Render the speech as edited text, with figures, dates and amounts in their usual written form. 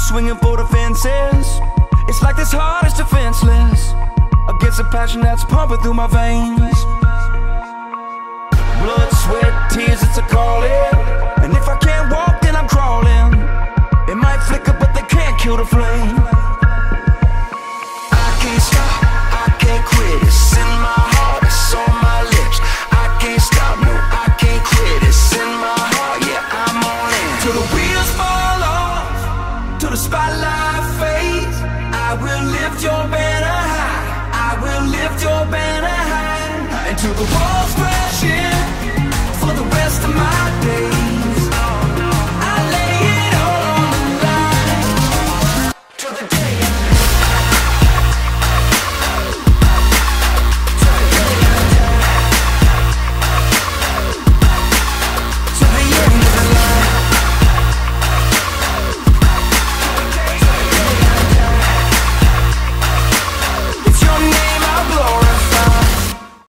swinging for the fences. It's like this heart is defenseless against a passion that's pumping through my veins. Blood, sweat, tears, it's a calling. And if I can't walk, then I'm crawling. It might flicker, but they can't kill the flame.